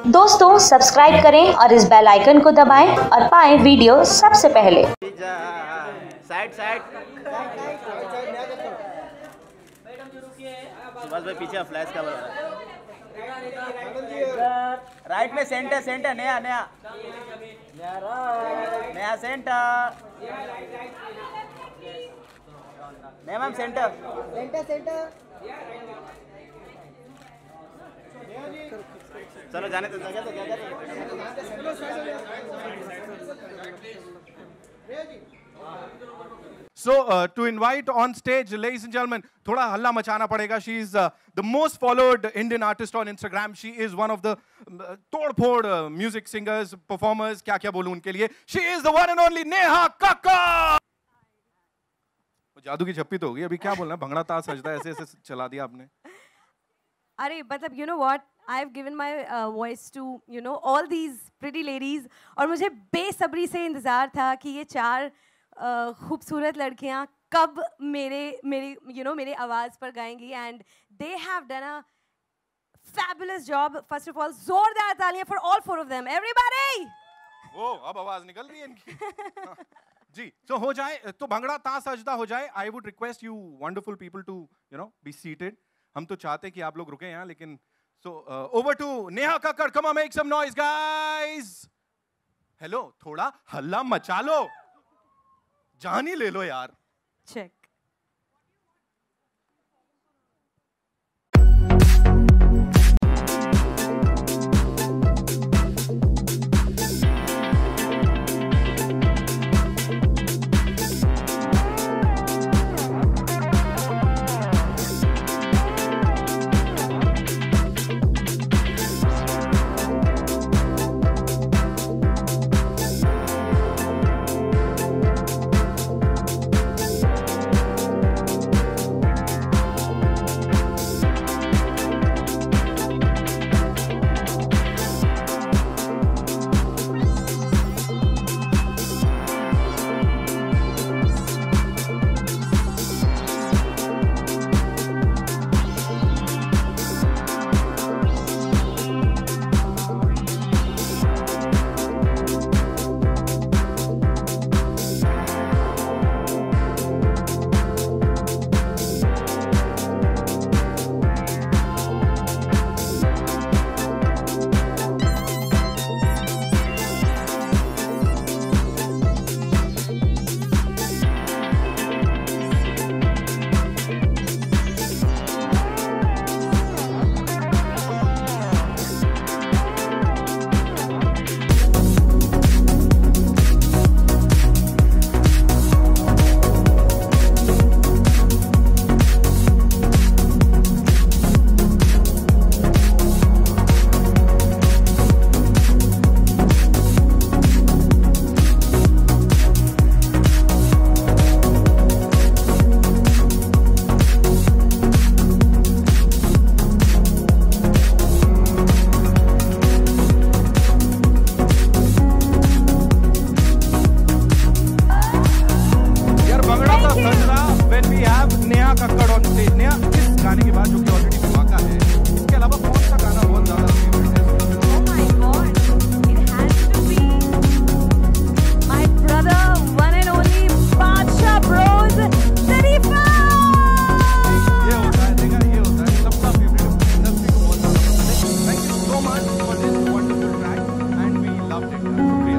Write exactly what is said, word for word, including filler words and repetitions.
दोस्तों सब्सक्राइब करें और इस बेल आइकन को दबाएं और पाएं वीडियो सबसे पहले। साइड साइड बस भाई पीछे फ्लैश का राइट में सेंटर सेंटर नया नया नया सेंटर नया मैम सेंटर सेंटर सेंटर चलो जाने तो जगह तो क्या So uh, to invite on stage, ladies and gentlemen, थोड़ा हल्ला मचाना पड़ेगा. She is uh, the most followed Indian artist on Instagram. She is one of the uh, तोड़-फोड़ uh, music singers, performers. क्या क्या बोलूं उनके लिए? She is the one and only Neha Kakkar. जादू की झप्पी तो होगी. अभी क्या बोलना? भंगड़ा ताश सजदा ऐसे ऐसे चला दिया आपने. अरे मतलब you know what? I've given my uh, voice to you know all these pretty ladies और मुझे बेसब्री से इंतजार था कि ये चार Uh, खूबसूरत लड़कियां कब मेरे मेरे you know मेरे आवाज पर गाएंगी and they have done a fabulous job. First of all, जोरदार तालियां for all four of them. Everybody! वो अब आवाज निकल रही है इनकी. जी, तो हो जाए तो भंगड़ा ताश सजदा हो जाए. I would request you wonderful people to you know be seated. हम तो चाहते हैं कि आप लोग रुके यहाँ लेकिन so uh, over to Neha Kakkar. Come on, make some noise, guys. Hello, थोड़ा हल्ला मचा लो. जान ही ले लो यार. Check. When we have Neha Kakkar on stage. Neha, इस गाने के बाद जो कि ऑलरेडी धमाका है, इसके अलावा कौन सा गाना बहुत ज़्यादा फेवरेट है? Oh my God! It has to be my brother, one and only Badsha Bros, Tarifa. ये होता है, देखा ये होता है, सबका फेवरेट इंडस्ट्री को बहुत ज़्यादा पसंद है. Thank you so much for this wonderful track and we loved it.